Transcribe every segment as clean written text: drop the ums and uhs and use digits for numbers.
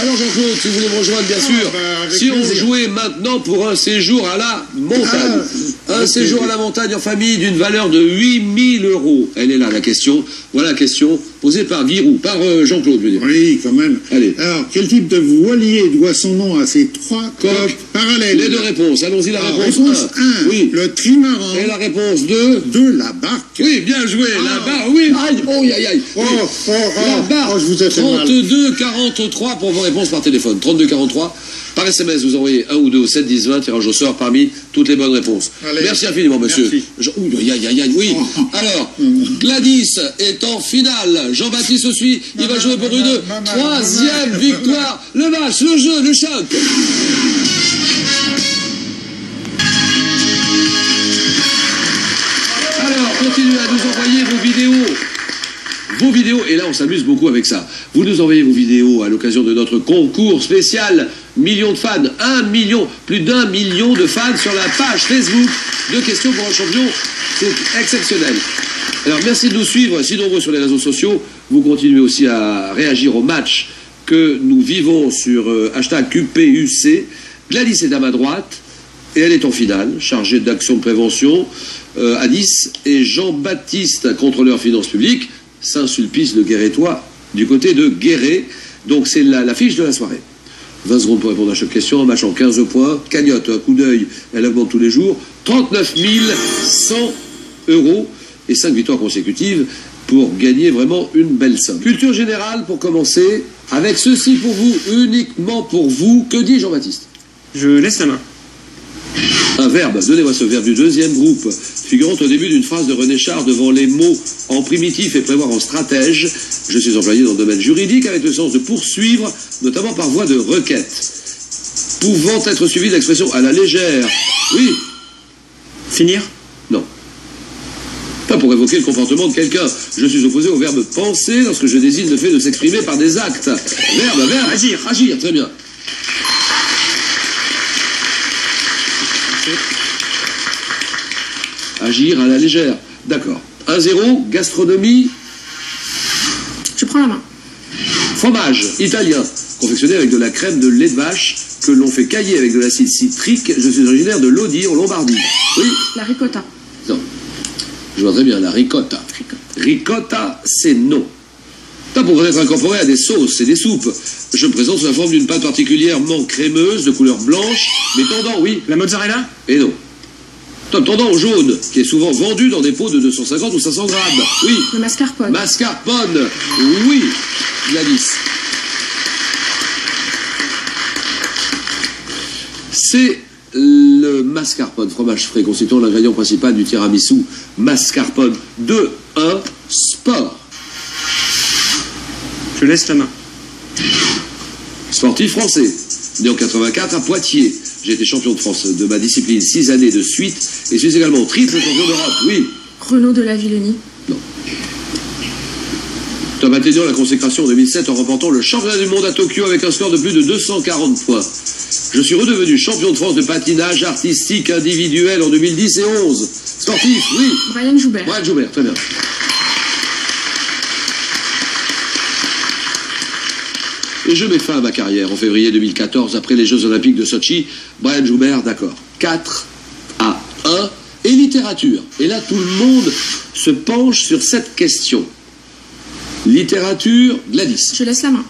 Alors Jean-Claude, si vous voulez me rejoindre, bien sûr, si on jouait maintenant pour un séjour à la montagne, un séjour à la montagne en famille d'une valeur de 8 000 €. Elle est là, la question. Voilà la question posée par Giroud, par Jean-Claude, je veux dire. Oui, quand même. Allez. Alors, quel type de voilier doit son nom à ces trois coques parallèles? Les deux réponses. Allons-y, la réponse 1. 1. Oui. Le trimaran. Et la réponse 2. 2. La barque. Oui, bien joué. La barque, oui. Aïe, oh, aïe, aïe. Oh, La barque. je vous ai fait mal. 32 43 pour vos réponses par téléphone. 32 43. Par SMS, vous envoyez 1 ou 2 au 7 10 20, tirage au sort parmi toutes les bonnes réponses. Allez. Merci infiniment, monsieur. Merci. Oui. Alors, Gladys est en finale. Jean-Baptiste suit. Il va jouer pour une troisième victoire. Le match, le jeu, le choc. Alors, continuez à nous envoyer vos vidéos. Vos vidéos, et là on s'amuse beaucoup avec ça. Vous nous envoyez vos vidéos à l'occasion de notre concours spécial millions de fans, 1 million, plus d'1 million de fans sur la page Facebook de Questions pour un champion. C'est exceptionnel. Alors merci de nous suivre si nombreux sur les réseaux sociaux. Vous continuez aussi à réagir au match que nous vivons sur hashtag QPUC. Gladys est à ma droite et elle est en finale, chargée d'action de prévention à Nice, et Jean-Baptiste, contrôleur finances publiques, Saint-Sulpice de Guérétois, du côté de Guéret. Donc c'est la fiche de la soirée. 20 secondes pour répondre à chaque question, un match en 15 points, cagnotte, un coup d'œil, elle augmente tous les jours, 39 100 € et 5 victoires consécutives pour gagner vraiment une belle somme. Culture générale pour commencer, avec ceci pour vous, uniquement pour vous. Que dit Jean-Baptiste? Je laisse la main. Un verbe, donnez-moi ce verbe du deuxième groupe, figurant au début d'une phrase de René Char devant les mots en primitif et prévoir en stratège. Je suis employé dans le domaine juridique avec le sens de poursuivre, notamment par voie de requête. Pouvant être suivi d'expression à la légère. Oui. Finir? Non. Pas pour évoquer le comportement de quelqu'un. Je suis opposé au verbe penser lorsque je désigne le fait de s'exprimer par des actes. Verbe. Agir. Agir, très bien. Agir à la légère. D'accord. 1-0, gastronomie. Je prends la main. Fromage, italien, confectionné avec de la crème de lait de vache que l'on fait cailler avec de l'acide citrique. Je suis originaire de Lodi, en Lombardie. Oui. La ricotta. Non. Je vois très bien, la ricotta. Ricotta, c'est non. Pas pour être incorporé à des sauces et des soupes. Je me présente sous la forme d'une pâte particulièrement crémeuse, de couleur blanche, mais tendant, oui. La mozzarella? Et non. Tendant au jaune, qui est souvent vendu dans des pots de 250 ou 500 grammes. Oui. Le mascarpone. Mascarpone. Oui. Gladys. C'est le mascarpone, fromage frais constituant l'ingrédient principal du tiramisu. Mascarpone. 2-1, sport. Je laisse la main. Sportif français, né en 84 à Poitiers. J'ai été champion de France de ma discipline 6 années de suite et suis également triple champion d'Europe. Oui. Renaud de la Villenie. Non. Tom atteignant la consécration en 2007 en remportant le championnat du monde à Tokyo avec un score de plus de 240 points. Je suis redevenu champion de France de patinage artistique individuel en 2010 et 11. Sportif, oui. Brian Joubert. Brian Joubert, très bien. Et je mets fin à ma carrière en février 2014 après les Jeux Olympiques de Sochi. Brian Joubert, d'accord. 4-1. Et littérature. Et là, tout le monde se penche sur cette question. Littérature, Gladys. Je laisse la main.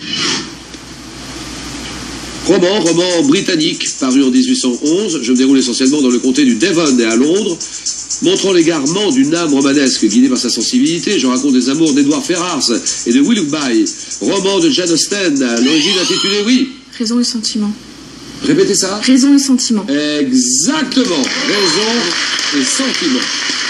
Roman britannique, paru en 1811. Je me déroule essentiellement dans le comté du Devon et à Londres. Montrant l'égarement d'une âme romanesque guidée par sa sensibilité, je raconte des amours d'Edward Ferrars et de Willoughby. Roman de Jane Austen, à l'origine intitulé, oui. Raison et sentiment. Répétez ça. Raison et sentiment. Exactement. Raison et sentiment.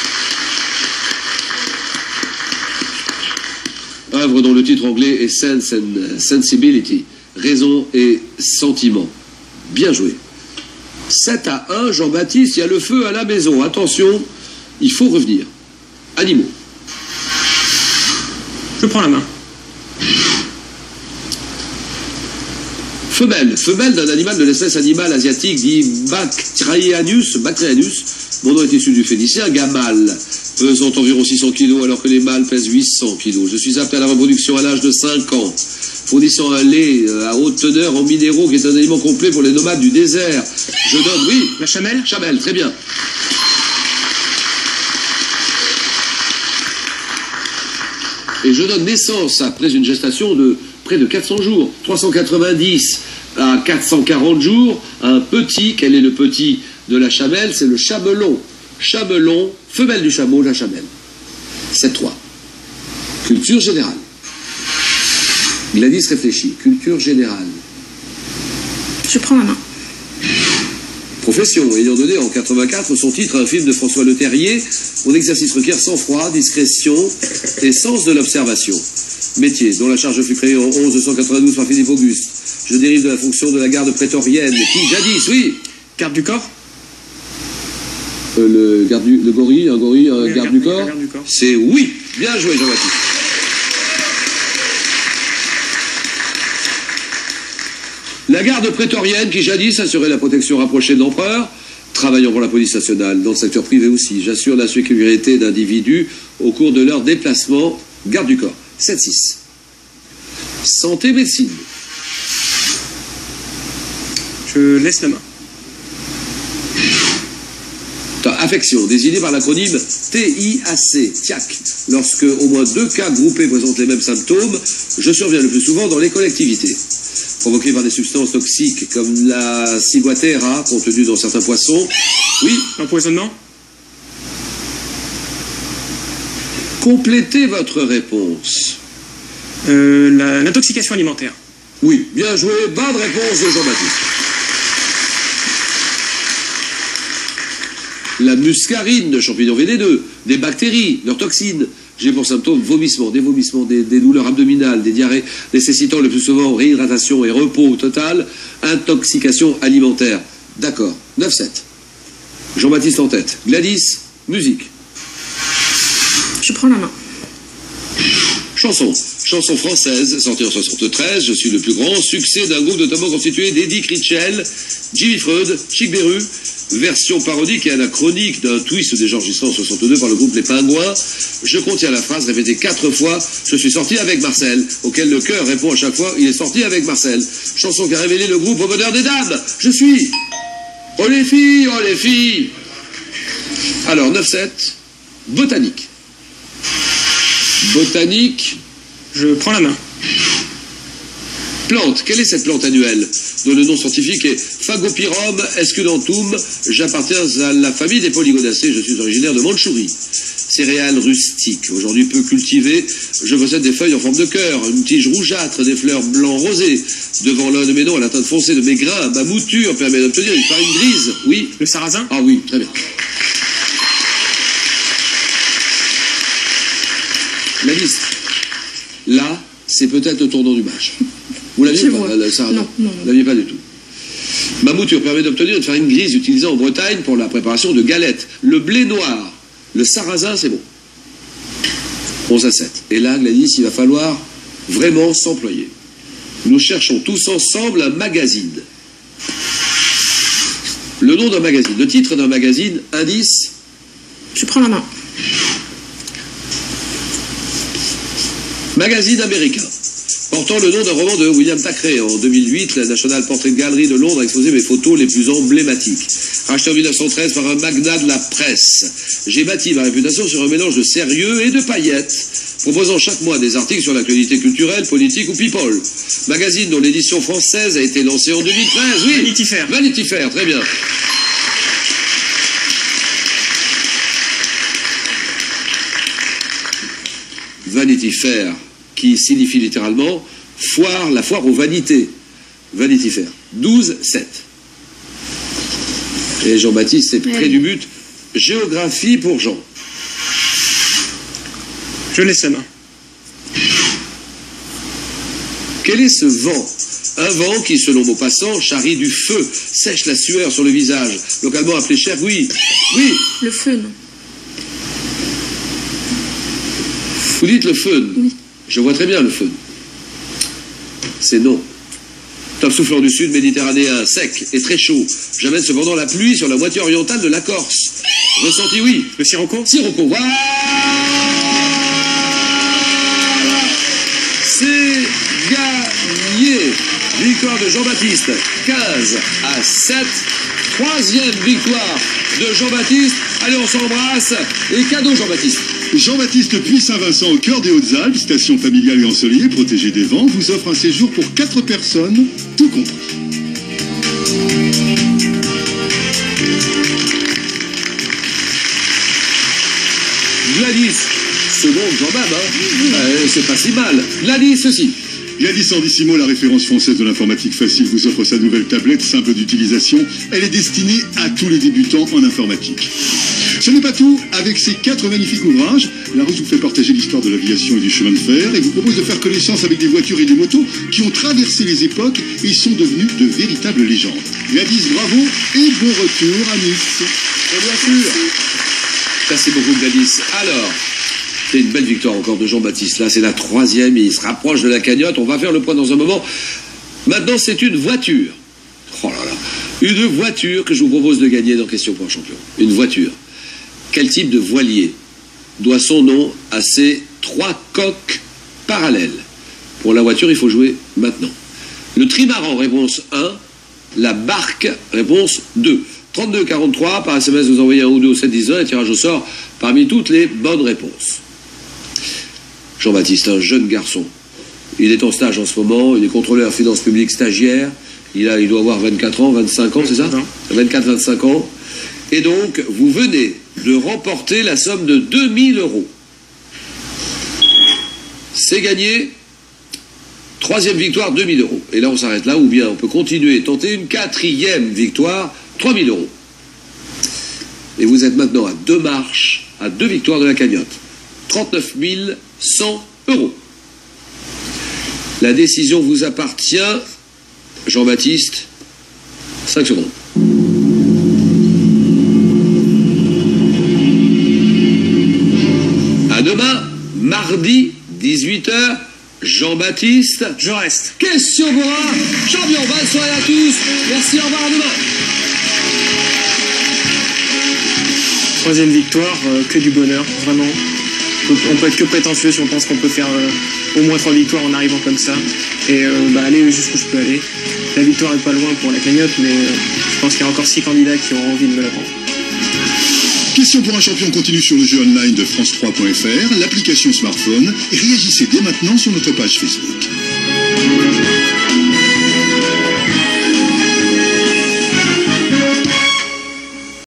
Œuvre dont le titre anglais est Sense and Sensibility. Raison et sentiment. Bien joué. 7-1, Jean-Baptiste, il y a le feu à la maison. Attention, il faut revenir. Animaux. Je prends la main. Femelle d'un animal de l'espèce animale asiatique dit Bactrianus. Mon nom est issu du phénicien, gamal, pesant environ 600 kg alors que les mâles pèsent 800 kg. Je suis apte à la reproduction à l'âge de 5 ans. fournissant un lait à haute teneur en minéraux qui est un aliment complet pour les nomades du désert. Je donne, oui. La chamelle? Chamelle, très bien. Et je donne naissance, après une gestation de près de 400 jours, 390 à 440 jours, à un petit. Quel est le petit de la chamelle? C'est le chamelon. Chamelon, femelle du chameau, la chamelle. 7-3. Culture générale. Gladys réfléchit. Culture générale. Je prends la main. Profession, ayant donné en 84 son titre à un film de François Leterrier, mon exercice requiert sang-froid, discrétion et sens de l'observation. Métier, dont la charge fut créée en 1192 par Philippe Auguste. Je dérive de la fonction de la garde prétorienne, qui jadis, oui. Garde du corps? Le gorille, un gorille, un Oui, garde du corps. garde du corps. C'est oui. Bien joué, Jean-Baptiste. La garde prétorienne qui jadis assurait la protection rapprochée de l'empereur, travaillant pour la police nationale, dans le secteur privé aussi. J'assure la sécurité d'individus au cours de leur déplacement. Garde du corps. 7-6. Santé, médecine. Je laisse la main. Affection, désignée par l'acronyme TIAC, TIAC. Lorsque au moins 2 cas groupés présentent les mêmes symptômes, je surviens le plus souvent dans les collectivités. Provoquée par des substances toxiques comme la ciguatera, contenue dans certains poissons. Oui. Empoisonnement? Complétez votre réponse. L'intoxication alimentaire. Oui, bien joué. Bonne réponse de Jean-Baptiste. La muscarine de champignons vénéneux, des bactéries, leurs toxines. J'ai pour symptômes vomissements, des douleurs abdominales, des diarrhées, nécessitant le plus souvent réhydratation et repos total, intoxication alimentaire. D'accord. 9-7. Jean-Baptiste en tête. Gladys, musique. Je prends la main. Chanson. Chanson française, sortie en 73. Je suis le plus grand succès d'un groupe notamment constitué d'Eddie Critchell, Jimmy Freud, Chic Beru. Version parodique et anachronique d'un twist déjà enregistré en 62 par le groupe Les Pingouins. Je contiens la phrase répétée 4 fois. Je suis sorti avec Marcel, auquel le chœur répond à chaque fois. Il est sorti avec Marcel. Chanson qui a révélé le groupe au bonheur des dames. Je suis... Oh les filles, oh les filles. Alors 9-7. Botanique. Botanique. Je prends la main. Plante. Quelle est cette plante annuelle dont le nom scientifique est Phagopyrum esculentum? J'appartiens à la famille des polygonacées. Je suis originaire de Mandchourie. Céréales rustiques, aujourd'hui peu cultivées. Je possède des feuilles en forme de cœur, une tige rougeâtre, des fleurs blanc rosé. Devant l'un de mes noms, à la teinte foncée de mes grains, ma mouture permet d'obtenir une farine grise. Oui. Le sarrasin? Ah oui, très bien. La liste. Là, c'est peut-être le tournant du match. Vous l'aviez Je pas, vois. le sarrasin? Non. Vous l'aviez pas du tout. Ma mouture permet d'obtenir une farine grise utilisée en Bretagne pour la préparation de galettes. Le blé noir, le sarrasin, c'est bon. 11-7. Et là, Gladys, il va falloir vraiment s'employer. Nous cherchons tous ensemble un magazine. Le nom d'un magazine, le titre d'un magazine, indice. Je prends la main. Magazine américain. Portant le nom d'un roman de William Thackeray. En 2008, la National Portrait Gallery de Londres a exposé mes photos les plus emblématiques. Racheté en 1913 par un magnat de la presse. J'ai bâti ma réputation sur un mélange de sérieux et de paillettes, proposant chaque mois des articles sur l'actualité culturelle, politique ou people. Magazine dont l'édition française a été lancée en 2013. Oui. Vanity Fair. Vanity Fair, très bien. Vanity Fair, qui signifie littéralement foire, la foire aux vanités. Vanity Fair. 12-7. Et Jean-Baptiste est près du but. Géographie pour Jean. Je laisse la main. Quel est ce vent? Un vent qui, selon Maupassant, charrie du feu, sèche la sueur sur le visage, localement appelé chergouille. Oui. Le feu, non. Vous dites le feu. Oui. Je vois très bien le feu. C'est non. Un soufflant du sud méditerranéen, sec et très chaud. J'amène cependant la pluie sur la moitié orientale de la Corse. Ressenti, oui. Le sirocco? Sirocco, voilà. C'est gagné. victoire de Jean-Baptiste, 15-7. Troisième victoire de Jean-Baptiste. Allez, on s'embrasse. Et cadeau, Jean-Baptiste. Jean-Baptiste Puy Saint-Vincent au cœur des Hautes-Alpes, station familiale et ensoleillée, protégée des vents, vous offre un séjour pour 4 personnes, tout compris. Gladys, seconde quand même, hein. C'est pas si mal. Gladys, ceci. Gladys Andissimo, la référence française de l'informatique facile, vous offre sa nouvelle tablette simple d'utilisation. Elle est destinée à tous les débutants en informatique. Ce n'est pas tout. Avec ces 4 magnifiques ouvrages, Larousse vous fait partager l'histoire de l'aviation et du chemin de fer et vous propose de faire connaissance avec des voitures et des motos qui ont traversé les époques et sont devenues de véritables légendes. Gladys, bravo et bon retour à Nice. Et bien sûr. Merci beaucoup, Gladys. Alors, c'est une belle victoire encore de Jean-Baptiste. Là, c'est la 3e. Il se rapproche de la cagnotte. On va faire le point dans un moment. Maintenant, c'est une voiture. Oh là là. Une voiture que je vous propose de gagner dans Question pour un champion. Une voiture. Quel type de voilier doit son nom à ces 3 coques parallèles? Pour la voiture, il faut jouer maintenant. Le trimaran, réponse 1. La barque, réponse 2. 32-43, par SMS, vous envoyez un ou deux au 7-10-1, un tirage au sort parmi toutes les bonnes réponses. Jean-Baptiste, un jeune garçon. Il est en stage en ce moment, il est contrôleur finances publiques stagiaire. Il doit avoir 24 ans, 25 ans, c'est ça? 24-25 ans. Et donc, vous venez de remporter la somme de 2000 €. C'est gagné. 3e victoire, 2000 €. Et là, on s'arrête là, ou bien on peut continuer et tenter une 4e victoire, 3000 €. Et vous êtes maintenant à 2 marches, à 2 victoires de la cagnotte. 39 100 €. La décision vous appartient. Jean-Baptiste, 5 secondes. À demain, mardi, 18 h. Jean-Baptiste. Je reste. Question pour un champion. Bonne soirée à tous. Merci, au revoir, à demain. 3e victoire, que du bonheur, vraiment. On peut être que prétentieux si on pense qu'on peut faire au moins 3 victoires en arrivant comme ça. Et aller jusqu'où je peux aller. La victoire est pas loin pour la cagnotte, mais je pense qu'il y a encore 6 candidats qui ont envie de me la prendre. Question pour un champion continue sur le jeu online de France3.fr, l'application smartphone, et réagissez dès maintenant sur notre page Facebook.